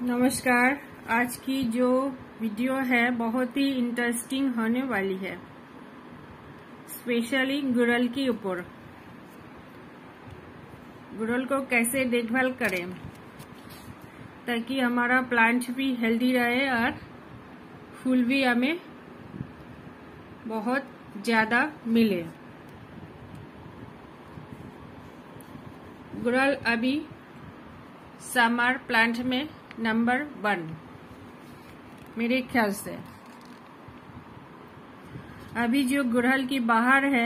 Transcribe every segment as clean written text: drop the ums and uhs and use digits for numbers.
नमस्कार। आज की जो वीडियो है बहुत ही इंटरेस्टिंग होने वाली है, स्पेशली गुड़हल के ऊपर। गुड़हल को कैसे देखभाल करें ताकि हमारा प्लांट भी हेल्दी रहे और फूल भी हमें बहुत ज्यादा मिले। गुड़हल अभी समर प्लांट में नंबर 1 मेरे ख्याल से। अभी जो गुड़हल की बाहर है,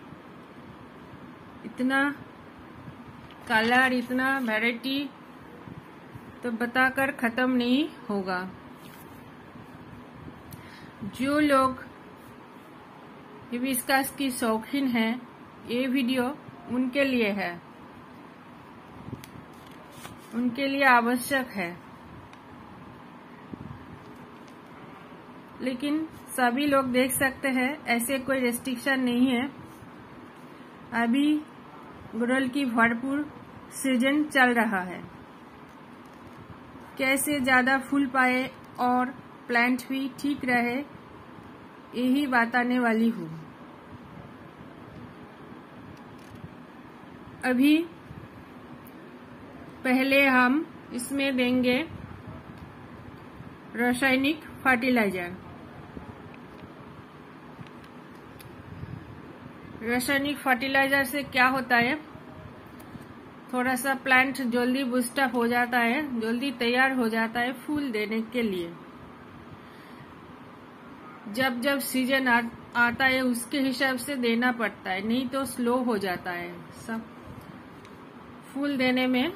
इतना कलर, इतना वैरायटी तो बताकर खत्म नहीं होगा। जो लोग हिबिस्कस की शौकीन हैं, ये वीडियो उनके लिए है, उनके लिए आवश्यक है। लेकिन सभी लोग देख सकते हैं, ऐसे कोई रेस्ट्रिक्शन नहीं है। अभी गुड़हल की भरपूर सीजन चल रहा है। कैसे ज्यादा फूल पाए और प्लांट भी ठीक रहे, यही बताने वाली हूँ। अभी पहले हम इसमें देंगे रासायनिक फर्टिलाइजर। रासायनिक फर्टिलाइजर से क्या होता है, थोड़ा सा प्लांट जल्दी बूस्ट अप हो जाता है, जल्दी तैयार हो जाता है फूल देने के लिए। जब जब सीजन आता है उसके हिसाब से देना पड़ता है, नहीं तो स्लो हो जाता है, सब फूल देने में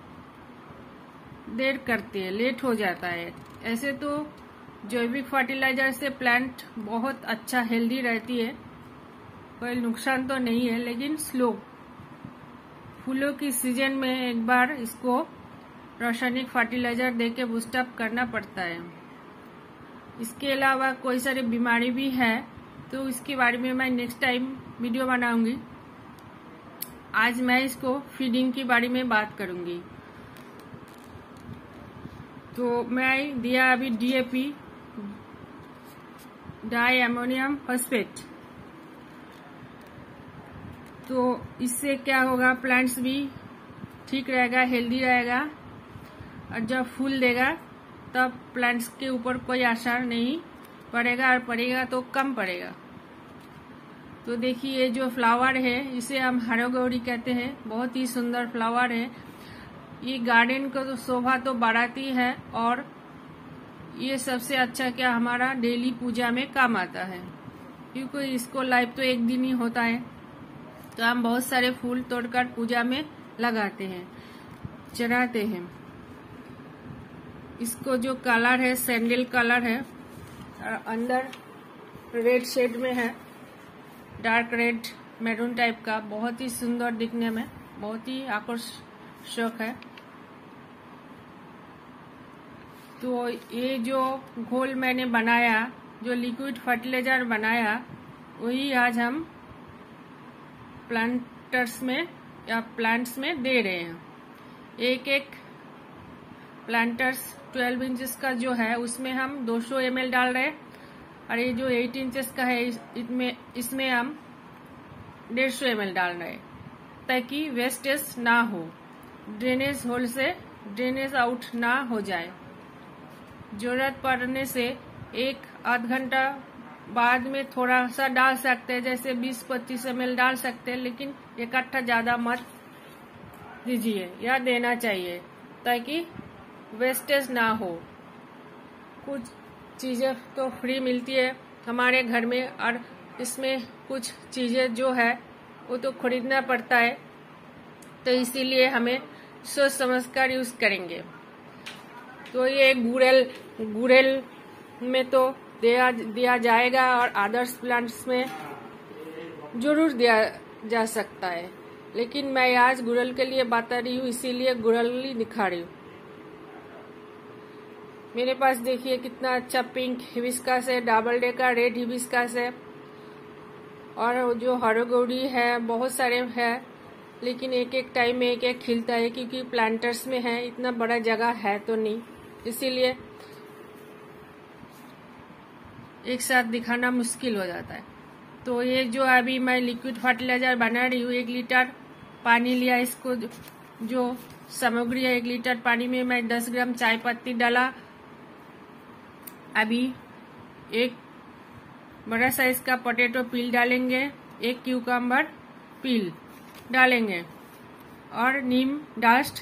देर करती है, लेट हो जाता है। ऐसे तो जैविक फर्टिलाइजर से प्लांट बहुत अच्छा हेल्दी रहती है, कोई नुकसान तो नहीं है, लेकिन स्लो फूलों की सीजन में एक बार इसको रासायनिक फर्टिलाइजर देके बूस्ट अप करना पड़ता है। इसके अलावा कोई सारी बीमारी भी है, तो इसके बारे में मैं नेक्स्ट टाइम वीडियो बनाऊंगी। आज मैं इसको फीडिंग के बारे में बात करूंगी। तो मैं दिया अभी DAP, डाई अमोनियम फॉस्फेट। तो इससे क्या होगा, प्लांट्स भी ठीक रहेगा, हेल्दी रहेगा, और जब फूल देगा तब प्लांट्स के ऊपर कोई असर नहीं पड़ेगा, और पड़ेगा तो कम पड़ेगा। तो देखिए, ये जो फ्लावर है इसे हम हरोगौरी कहते हैं, बहुत ही सुंदर फ्लावर है। ये गार्डन को तो शोभा तो बढ़ाती है, और ये सबसे अच्छा क्या, हमारा डेली पूजा में काम आता है, क्योंकि इसको लाइफ तो एक दिन ही होता है। तो हम बहुत सारे फूल तोड़कर पूजा में लगाते हैं, चढ़ाते हैं। इसको जो कलर है सैंडल कलर है, अंदर रेड शेड में है, डार्क रेड मैरून टाइप का, बहुत ही सुंदर दिखने में, बहुत ही आकर्षक है। तो ये जो घोल मैंने बनाया, जो लिक्विड फर्टिलाइजर बनाया, वही आज हम प्लांटर्स में या प्लांट्स में दे रहे हैं। एक एक प्लांटर्स 12 इंचेस का जो है उसमें हम 200 ml डाल रहे हैं, और ये जो 8 इंचेस का है इसमें हम 150 ml डाल रहे हैं, ताकि वेस्टेज ना हो, ड्रेनेज होल से ड्रेनेज आउट ना हो जाए। जरूरत पड़ने से 1-आध घंटा बाद में थोड़ा सा डाल सकते हैं, जैसे 20-25 ml डाल सकते हैं, लेकिन इकट्ठा ज्यादा मत दीजिए या देना चाहिए, ताकि वेस्टेज ना हो। कुछ चीजें तो फ्री मिलती है हमारे घर में, और इसमें कुछ चीजें जो है वो तो खरीदना पड़ता है, तो इसीलिए हमें सोच समझकर यूज करेंगे। तो ये गुड़हल में तो दिया जाएगा, और अदर्स प्लांट्स में जरूर दिया जा सकता है, लेकिन मैं आज गुड़हल के लिए बता रही हूँ, इसीलिए गुड़हल ही दिखा रही हूँ। मेरे पास देखिए कितना अच्छा पिंक हिबिस्कस है, डबल डे का रेड हिबिस्कस है, और जो हरोगौरी है, बहुत सारे है, लेकिन एक एक टाइम में एक एक खिलता है, क्योंकि प्लांटर्स में है, इतना बड़ा जगह है तो नहीं, इसीलिए एक साथ दिखाना मुश्किल हो जाता है। तो ये जो अभी मैं लिक्विड फर्टिलाइजर बना रही हूँ, 1 लीटर पानी लिया, इसको जो सामग्री है 1 लीटर पानी में मैं 10 ग्राम चाय पत्ती डाला। अभी 1 बड़ा साइज का पोटैटो पील डालेंगे, 1 क्यूकम्बर पील डालेंगे और नीम डस्ट,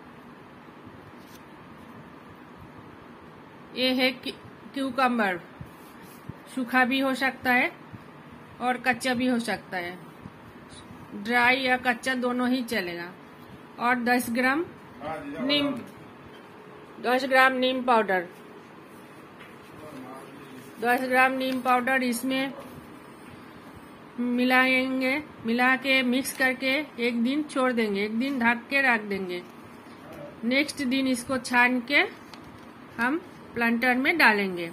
ये है क्यूकम्बर, सूखा भी हो सकता है और कच्चा भी हो सकता है, ड्राई या कच्चा दोनों ही चलेगा। और 10 ग्राम नीम पाउडर, 10 ग्राम नीम पाउडर इसमें मिलाएंगे। मिला के मिक्स करके 1 दिन छोड़ देंगे, 1 दिन ढक के रख देंगे। नेक्स्ट दिन इसको छान के हम प्लांटर में डालेंगे,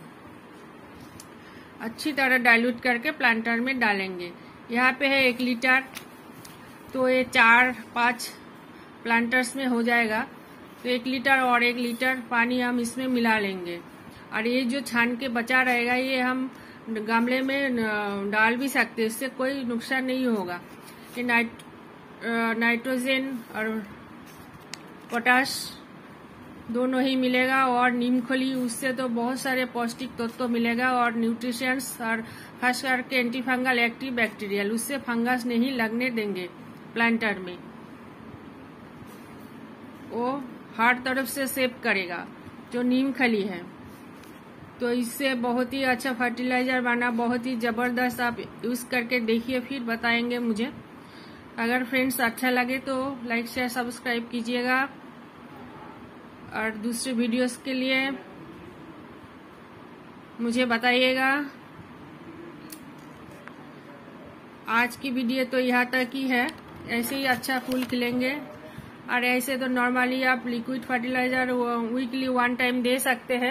अच्छी तरह डाइल्यूट करके प्लांटर में डालेंगे। यहाँ पे है 1 लीटर, तो ये 4-5 प्लांटर्स में हो जाएगा। तो 1 लीटर और 1 लीटर पानी हम इसमें मिला लेंगे। और ये जो छान के बचा रहेगा ये हम गमले में डाल भी सकते हैं, इससे कोई नुकसान नहीं होगा। ये नाइट्रोजन और पोटाश दोनों ही मिलेगा, और नीमखली उससे तो बहुत सारे पौष्टिक तत्व मिलेगा, और न्यूट्रिशंस, और खास करके एंटी फंगल एक्टिव बैक्टीरियल, उससे फंगस नहीं लगने देंगे प्लांटर में, वो हर तरफ से सेव करेगा जो नीम खली है। तो इससे बहुत ही अच्छा फर्टिलाइजर बना, बहुत ही जबरदस्त। आप यूज करके देखिए, फिर बताएंगे मुझे। अगर फ्रेंड्स अच्छा लगे तो लाइक शेयर सब्सक्राइब कीजिएगा, और दूसरे वीडियोस के लिए मुझे बताइएगा। आज की वीडियो तो यहाँ तक ही है। ऐसे ही अच्छा फूल खिलेंगे, और ऐसे तो नॉर्मली आप लिक्विड फर्टिलाइजर वीकली 1 टाइम दे सकते हैं,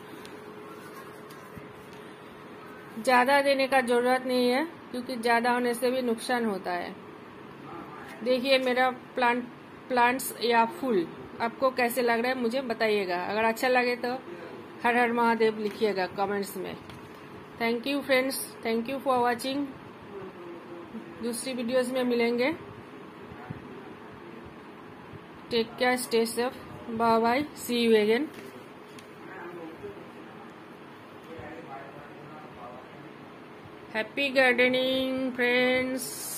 ज्यादा देने का जरूरत नहीं है, क्योंकि ज्यादा होने से भी नुकसान होता है। देखिए मेरा प्लांट्स या फूल आपको कैसे लग रहा है मुझे बताइएगा। अगर अच्छा लगे तो हर हर महादेव लिखिएगा कमेंट्स में। Thank you friends, thank you for watching. दूसरी वीडियोस में मिलेंगे। Take care, stay safe, bye bye, see you again. Happy gardening friends.